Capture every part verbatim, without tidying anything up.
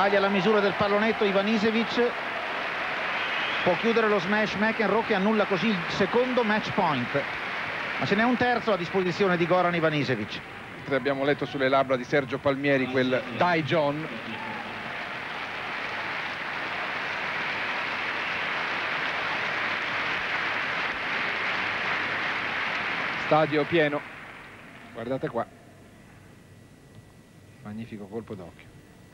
Taglia la misura del pallonetto Ivanisevic, può chiudere lo smash McEnroe che annulla così il secondo match point, ma ce n'è un terzo a disposizione di Goran Ivanisevic. Abbiamo letto sulle labbra di Sergio Palmieri quel "Dai John". Stadio pieno, guardate qua, magnifico colpo d'occhio.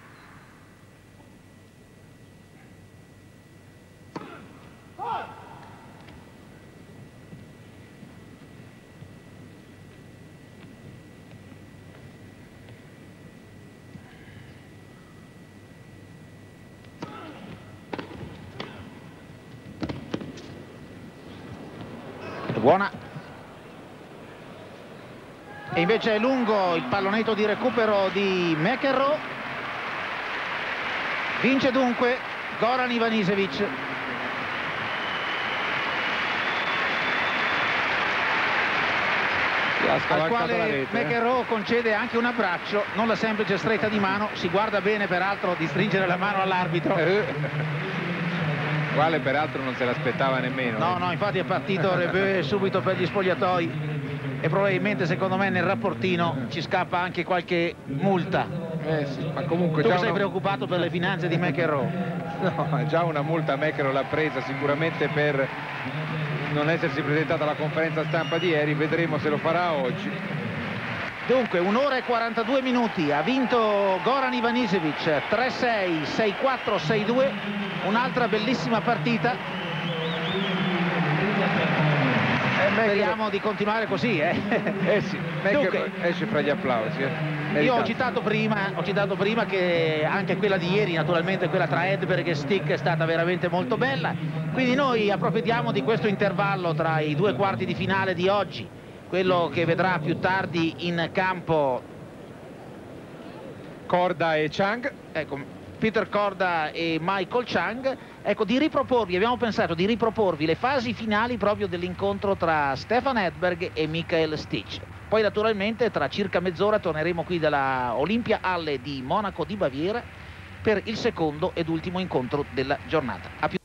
Buona. E invece è lungo il pallonetto di recupero di McEnroe. Vince dunque Goran Ivanisevic. Al quale McEnroe concede anche un abbraccio, non la semplice stretta di mano. Si guarda bene peraltro di stringere la mano all'arbitro. Quale peraltro non se l'aspettava nemmeno. No, no, infatti è partito Rebeu subito per gli spogliatoi e probabilmente secondo me nel rapportino ci scappa anche qualche multa. Eh sì, ma comunque tu già sei una... preoccupato per le finanze di McEnroe? No, già una multa McEnroe l'ha presa sicuramente per non essersi presentata alla conferenza stampa di ieri, vedremo se lo farà oggi. Dunque un'ora e quarantadue minuti, ha vinto Goran Ivanisevic tre sei, sei quattro, sei due, un'altra bellissima partita. Eh, speriamo di continuare così, eh, eh sì, Dunque, esce fra gli applausi. Eh. Io ho citato, prima, ho citato prima che anche quella di ieri, naturalmente quella tra Edberg e Stick, è stata veramente molto bella, quindi noi approfittiamo di questo intervallo tra i due quarti di finale di oggi, quello che vedrà più tardi in campo Korda e Chang, ecco, Peter Korda e Michael Chang, ecco, di riproporvi, abbiamo pensato di riproporvi le fasi finali proprio dell'incontro tra Stefan Edberg e Michael Stich. Poi naturalmente tra circa mezz'ora torneremo qui dalla Olympia Halle di Monaco di Baviera per il secondo ed ultimo incontro della giornata. A più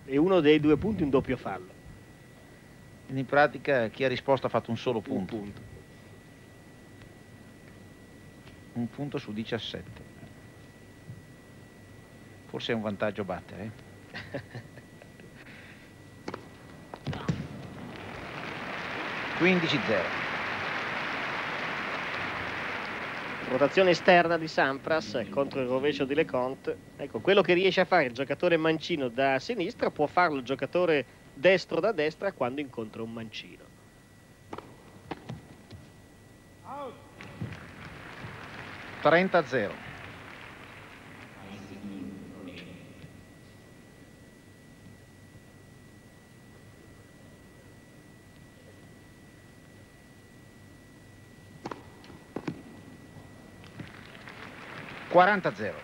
e uno dei due punti un doppio fallo. In pratica chi ha risposto ha fatto un solo punto. Un punto. Un punto su diciassette. Forse è un vantaggio battere. quindici zero. Rotazione esterna di Sampras contro il rovescio di Leconte. Ecco, quello che riesce a fare il giocatore mancino da sinistra può farlo il giocatore destro da destra quando incontra un mancino. trenta zero. quaranta zero.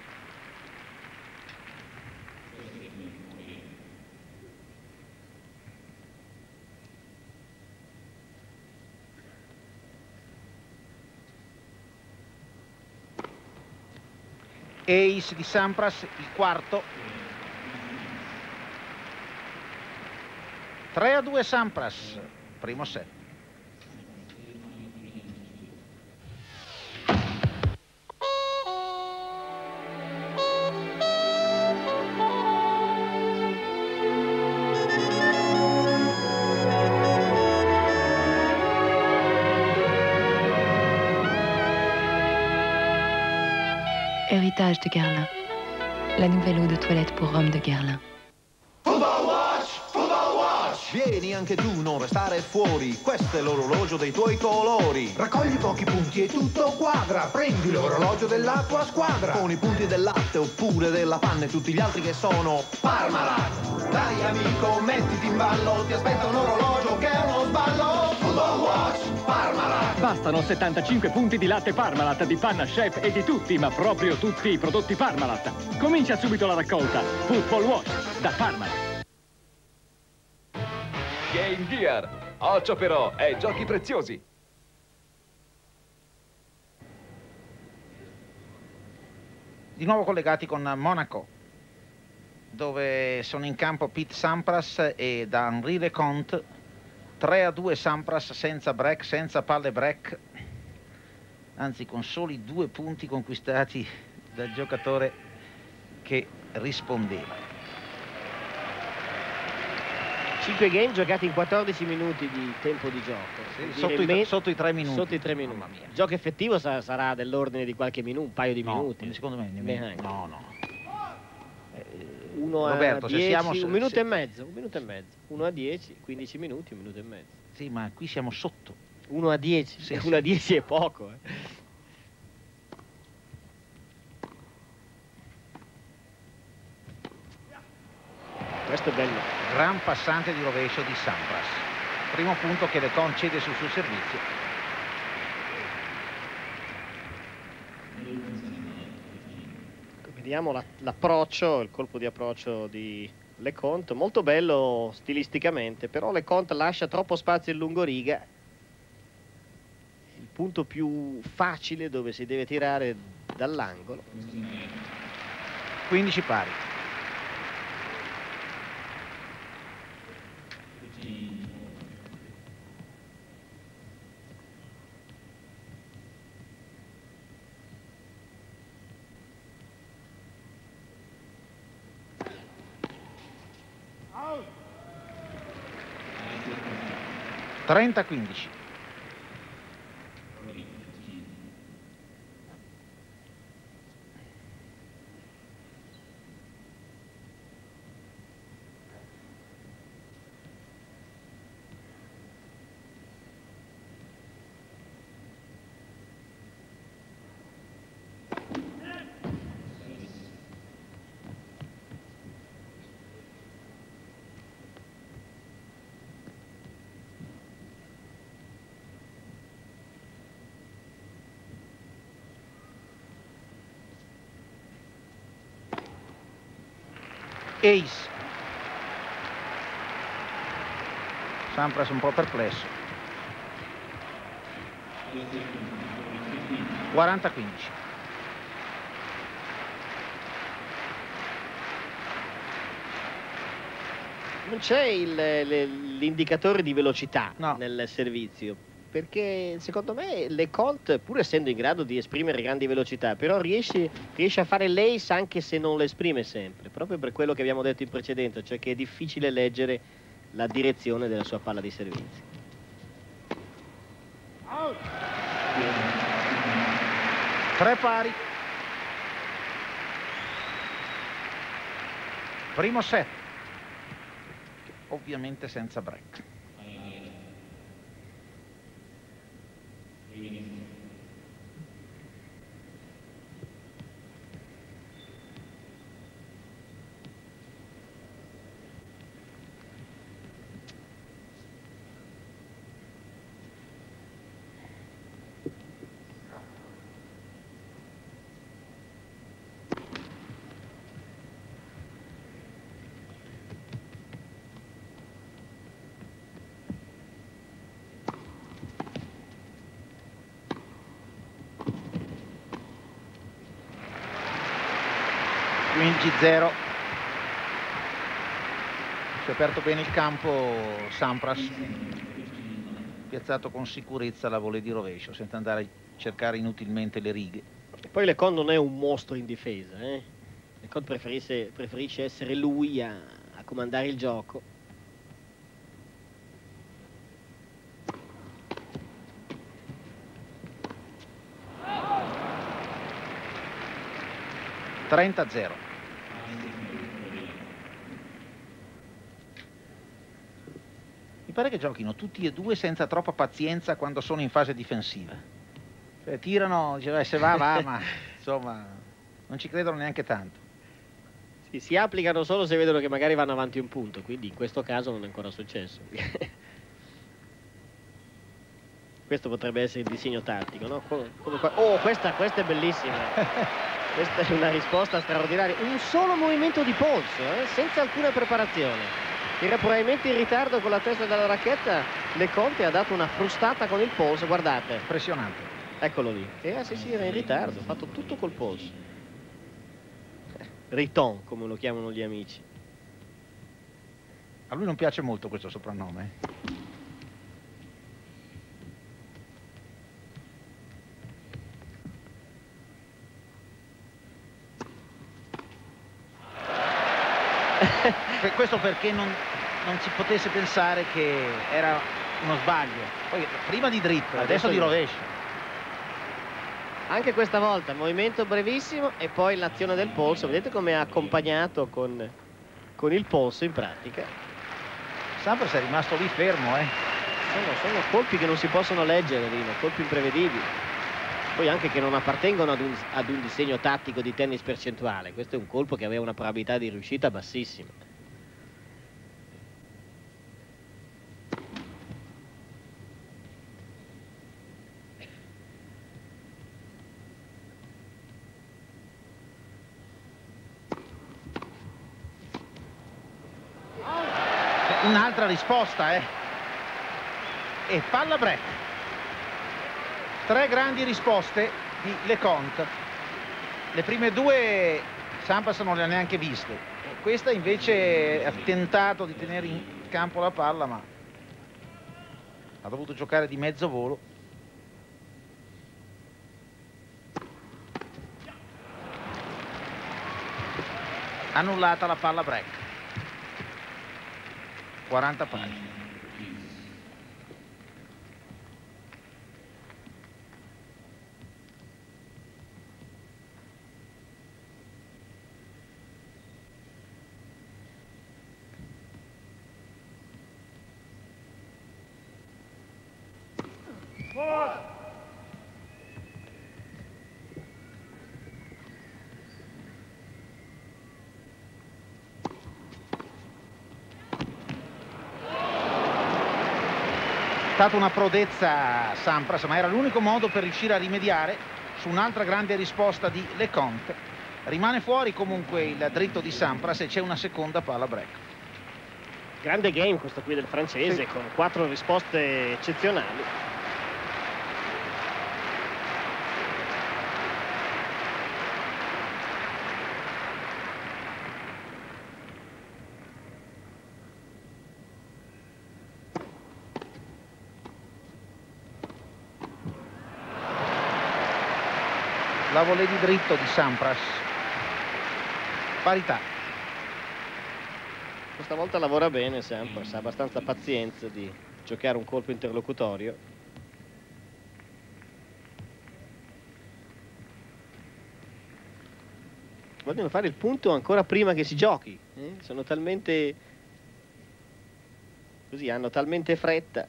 Ace di Sampras, il quarto. tre a due Sampras, primo set. Héritage de Guerlain. La nouvelle eau de toilette pour homme de Guerlain. Football Watch, Football Watch! Vieni anche tu, non restare fuori. Questo è l'orologio dei tuoi colori. Raccogli pochi punti e tutto quadra. Prendi l'orologio della tua squadra. Con i punti del latte oppure della panna e tutti gli altri che sono Parmalat. Dai amico, mettiti in ballo. Ti aspetta un orologio che è uno sballo. Football Watch, Parmalat. Bastano settantacinque punti di latte Parmalat, di panna chef e di tutti, ma proprio tutti i prodotti Parmalat. Comincia subito la raccolta. Football Watch da Parmalat. Game Gear. Occhio però, è giochi preziosi. Di nuovo collegati con Monaco, dove sono in campo Pete Sampras ed Henri Leconte. tre a due Sampras senza break, senza palle break, anzi con soli due punti conquistati dal giocatore che rispondeva. cinque game giocati in quattordici minuti di tempo di gioco. Sì, sotto, i, sotto i tre minuti. Sotto i tre minuti. Il gioco effettivo sa, sarà dell'ordine di qualche minuto, un paio di no, minuti. Secondo me nemmeno. No, no. Uno Roberto, a dieci, se siamo, un minuto se... e mezzo, un minuto e mezzo. Uno a dieci, quindici minuti, un minuto e mezzo. Sì, ma qui siamo sotto. Uno a dieci, sì, uno sì. a dieci è poco. Eh. Questo è bello. Gran passante di rovescio di Sampras. Primo punto che Leconte cede sul suo servizio. Vediamo l'approccio, il colpo di approccio di Leconte, molto bello stilisticamente, però Leconte lascia troppo spazio in lungoriga. Il punto più facile dove si deve tirare dall'angolo. quindici pari. trenta a quindici. Ace. Sampras un po' perplesso. quaranta a quindici. Non c'è l'indicatore di velocità no. nel servizio, perché secondo me Leconte, pur essendo in grado di esprimere grandi velocità, però riesce, riesce a fare l'ace anche se non lo esprime sempre, proprio per quello che abbiamo detto in precedenza, cioè che è difficile leggere la direzione della sua palla di servizio. Tre pari. Primo set. Ovviamente senza break. quindici zero. Si è aperto bene il campo Sampras, piazzato con sicurezza la volley di rovescio senza andare a cercare inutilmente le righe. E poi Leconte non è un mostro in difesa, eh? Leconte preferisce, preferisce essere lui a, a comandare il gioco. trenta zero. Mi pare che giochino tutti e due senza troppa pazienza quando sono in fase difensiva. Cioè, tirano, dice, se va, va, ma insomma non ci credono neanche tanto. Sì, si applicano solo se vedono che magari vanno avanti un punto, quindi in questo caso non è ancora successo. Questo potrebbe essere il disegno tattico, no? Come, come qua... Oh, questa, questa è bellissima. Questa è una risposta straordinaria. Un solo movimento di polso, eh? Senza alcuna preparazione. Era probabilmente in ritardo con la testa della racchetta. Leconte ha dato una frustata con il polso, guardate. Impressionante. Eccolo lì. Eh sì sì, era in ritardo, ha fatto tutto col polso. Riton, come lo chiamano gli amici. A lui non piace molto questo soprannome. Questo perché non, non si potesse pensare che era uno sbaglio. Poi prima di dritto, adesso, adesso di rovescio. Anche questa volta movimento brevissimo e poi l'azione del polso. Vedete come ha accompagnato con, con il polso in pratica. Sampras è rimasto lì fermo, eh. Sono, sono colpi che non si possono leggere, Rino, colpi imprevedibili. Poi anche che non appartengono ad un, ad un disegno tattico di tennis percentuale. Questo è un colpo che aveva una probabilità di riuscita bassissima. Un'altra risposta, eh. E palla break. Tre grandi risposte di Leconte. Le prime due Sampras non le ha neanche viste. E questa invece ha tentato di tenere in campo la palla, ma ha dovuto giocare di mezzo volo. Annullata la palla break. quaranta pari. È stata una prodezza Sampras, ma era l'unico modo per riuscire a rimediare su un'altra grande risposta di Leconte. Rimane fuori comunque il dritto di Sampras e c'è una seconda palla break. Grande game questo qui del francese, sì, con quattro risposte eccezionali. la volée di dritto di Sampras. Parità. Questa volta lavora bene Sampras, ha abbastanza pazienza di giocare un colpo interlocutorio. Vogliono fare il punto ancora prima che si giochi, eh? Sono talmente così, hanno talmente fretta.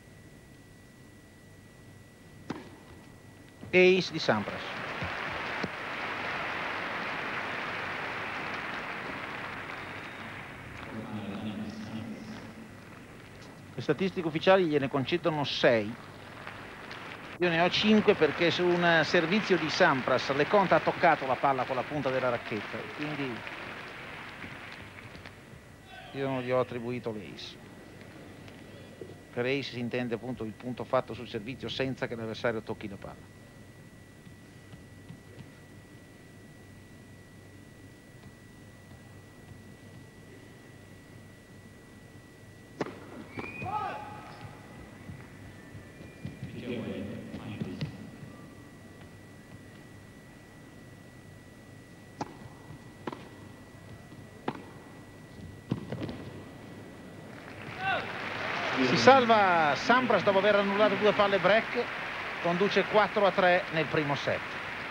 Ace di Sampras. Le statistiche ufficiali gliene concedono sei. Io ne ho cinque perché su un servizio di Sampras Leconte ha toccato la palla con la punta della racchetta, quindi io non gli ho attribuito l'ace. Per ace si intende appunto il punto fatto sul servizio senza che l'avversario tocchi la palla. Si salva Sampras dopo aver annullato due palle break, conduce quattro a tre nel primo set.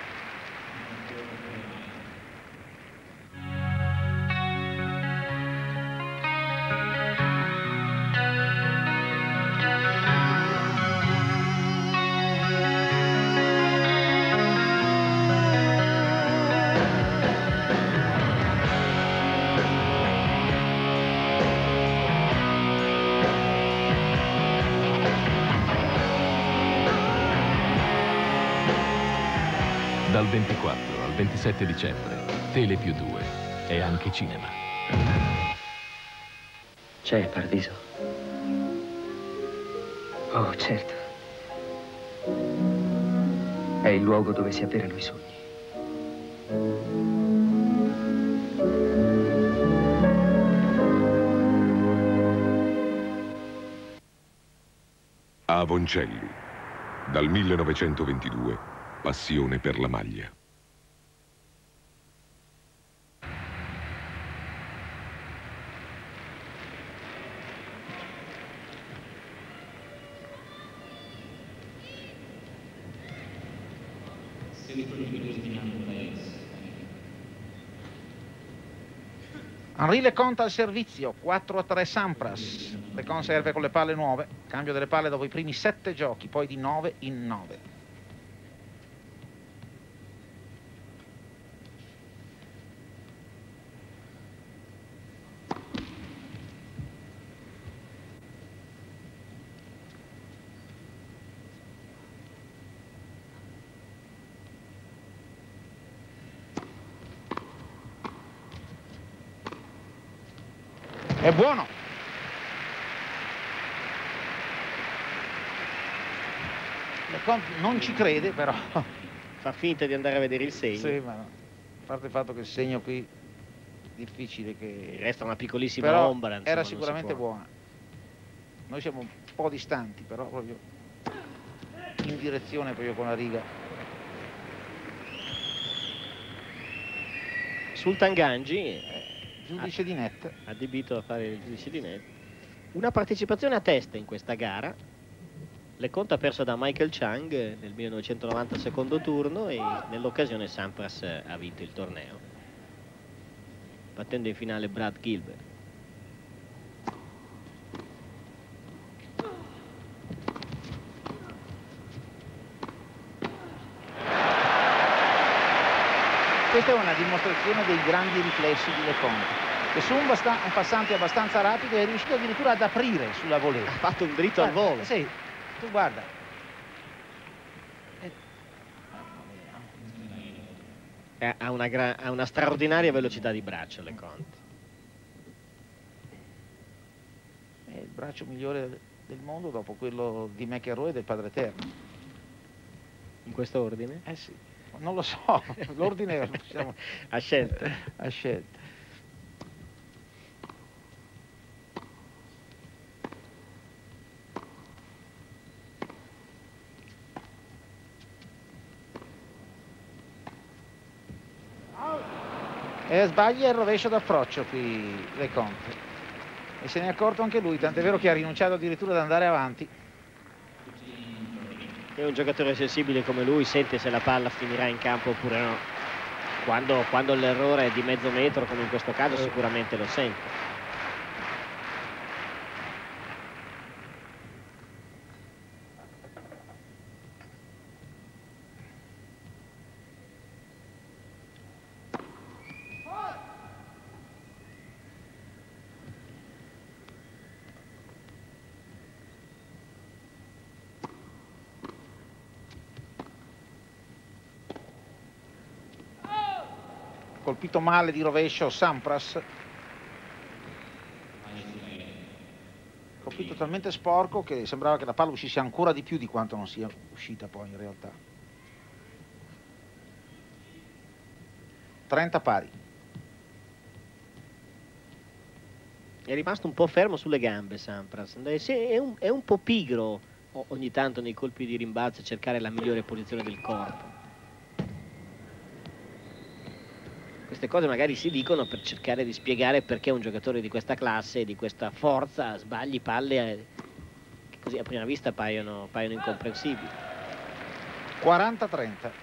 Dal ventiquattro al ventisette dicembre, Tele più due è anche cinema. C'è Paradiso? Oh, certo. È il luogo dove si avverano i sogni. Avoncelli, dal millenovecentoventidue. Passione per la maglia. Henri Leconte al servizio, quattro a tre Sampras. Leconte serve con le palle nuove, cambio delle palle dopo i primi sette giochi, poi di nove in nove. È buono. Leconte non ci crede, però fa finta di andare a vedere il segno. Sì, ma a parte il fatto che il segno qui difficile che resta una piccolissima però ombra, insomma, era sicuramente può... buona. Noi siamo un po' distanti, però proprio in direzione proprio con la riga. Sultan Gangi, giudice di net, adibito a fare il giudice di net. Una partecipazione a testa in questa gara. Leconte ha perso da Michael Chang nel millenovecentonovanta secondo turno e nell'occasione Sampras ha vinto il torneo, battendo in finale Brad Gilbert. Questa è una dimostrazione dei grandi riflessi di Leconte, che su un, un passante abbastanza rapido è riuscito addirittura ad aprire sulla volée. Ha fatto un dritto al volo. Sì, tu guarda. Eh, ha, una gra ha una straordinaria velocità di braccio Leconte. È il braccio migliore del mondo dopo quello di McEnroe e del Padre Eterno. In questo ordine? Eh sì. Non lo so, l'ordine possiamo... a scelta. A scelta. E sbaglia il rovescio d'approccio qui Leconte. E se ne è accorto anche lui, tant'è vero che ha rinunciato addirittura ad andare avanti. E un giocatore sensibile come lui sente se la palla finirà in campo oppure no. Quando, quando l'errore è di mezzo metro, come in questo caso, sicuramente lo sente. Colpito male di rovescio Sampras, colpito talmente sporco che sembrava che la palla uscisse ancora di più di quanto non sia uscita poi in realtà. trenta pari. È rimasto un po' fermo sulle gambe Sampras, è un, è un po' pigro ogni tanto nei colpi di rimbalzo a cercare la migliore posizione del corpo. Queste cose magari si dicono per cercare di spiegare perché un giocatore di questa classe, di questa forza, sbagli palle che così a prima vista paiono, paiono incomprensibili. quaranta trenta.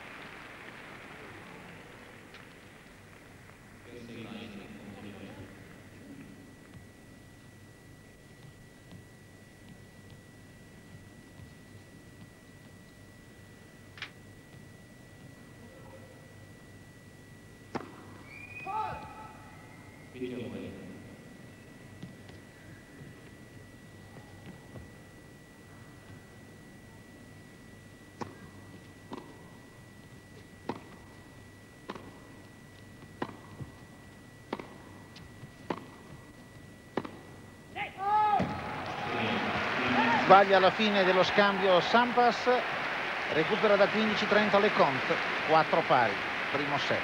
Sbaglia alla fine dello scambio Sampras, recupera da quindici trenta Leconte, quattro pari, primo set.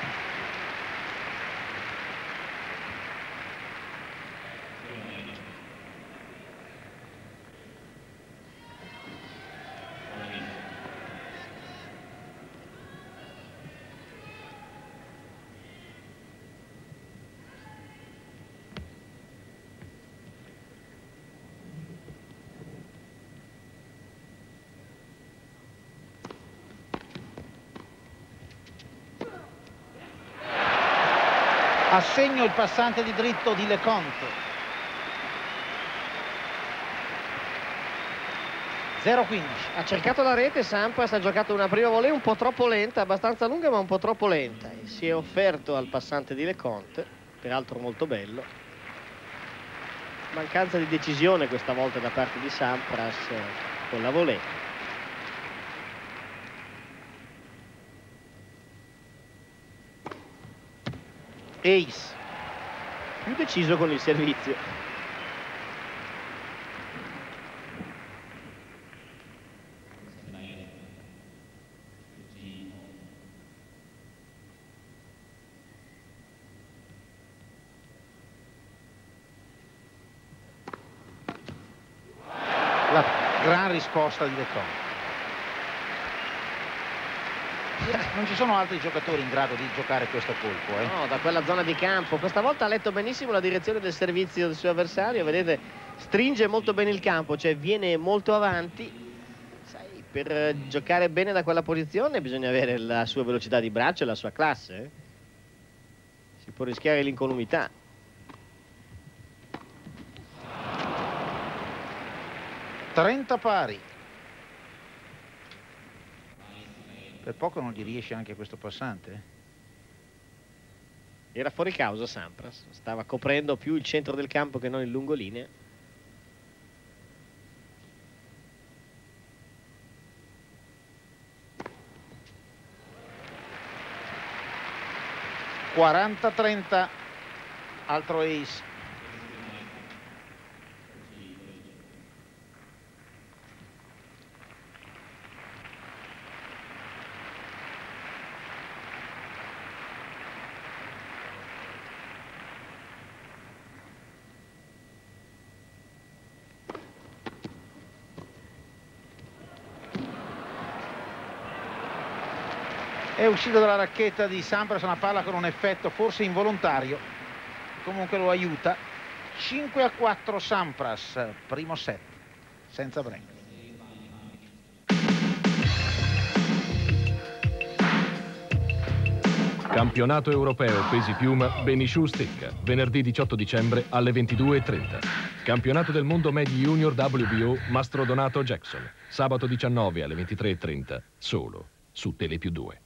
Assegno il passante di dritto di Leconte. zero quindici. Ha cercato la rete Sampras, ha giocato una prima volée un po' troppo lenta, abbastanza lunga ma un po' troppo lenta. E si è offerto al passante di Leconte, peraltro molto bello. Mancanza di decisione questa volta da parte di Sampras con la volée. Ace. Più deciso con il servizio. La gran risposta di Leconte. Non ci sono altri giocatori in grado di giocare questo colpo, eh? No, da quella zona di campo. Questa volta ha letto benissimo la direzione del servizio del suo avversario. Vedete, stringe molto bene il campo, cioè viene molto avanti. Sai, per giocare bene da quella posizione bisogna avere la sua velocità di braccio e la sua classe. Eh? Si può rischiare l'incolumità. trenta pari. Per poco non gli riesce anche questo passante. Era fuori causa Sampras, stava coprendo più il centro del campo che non il lungolinea. quaranta trenta, altro ace. È uscita dalla racchetta di Sampras una palla con un effetto forse involontario, comunque lo aiuta. cinque a quattro Sampras, primo set, senza break. Campionato europeo pesi piuma Benisciù Stecca, venerdì diciotto dicembre alle ventidue e trenta. Campionato del mondo Medi Junior W B O Mastro Donato Jackson, sabato diciannove alle ventitré e trenta, solo su Tele più due.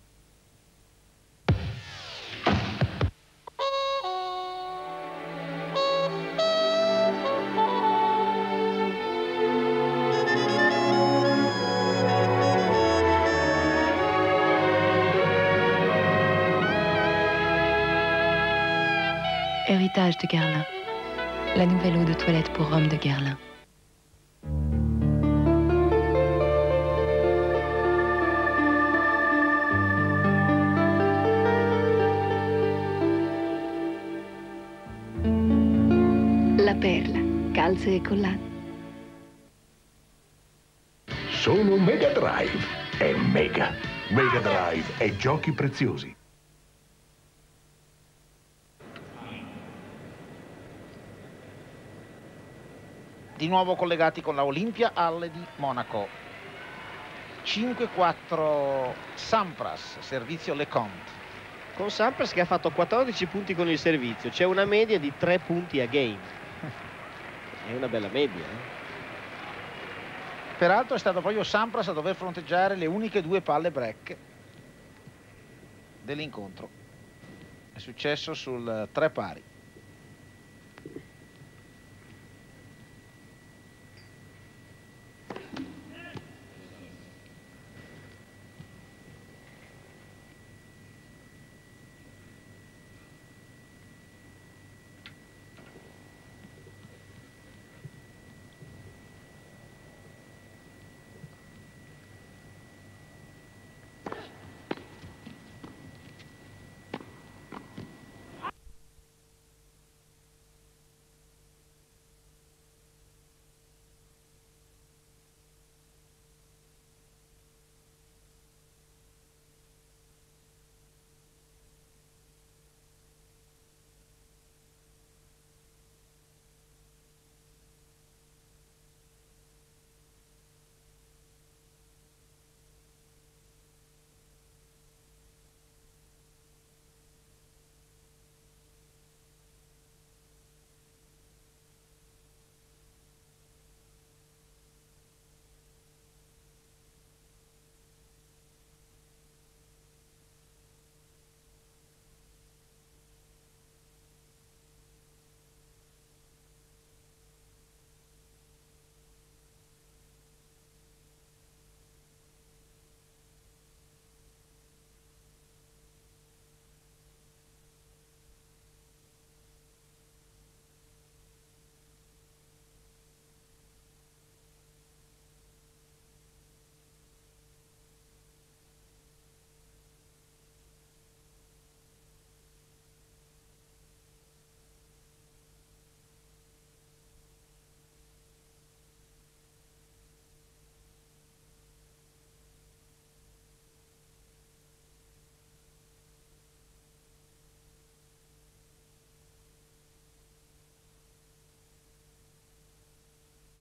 Héritage de Guerlain. La nouvelle eau de toilette pour hommes de Guerlain. La Perla, calze e collane. Solo Mega Drive è mega. Mega Drive e giochi preziosi. Di nuovo collegati con la Olimpia Halle di Monaco. cinque quattro Sampras, servizio Leconte. Con Sampras che ha fatto quattordici punti con il servizio, c'è una media di tre punti a game. È una bella media. Eh? Peraltro è stato proprio Sampras a dover fronteggiare le uniche due palle break dell'incontro. È successo sul tre pari.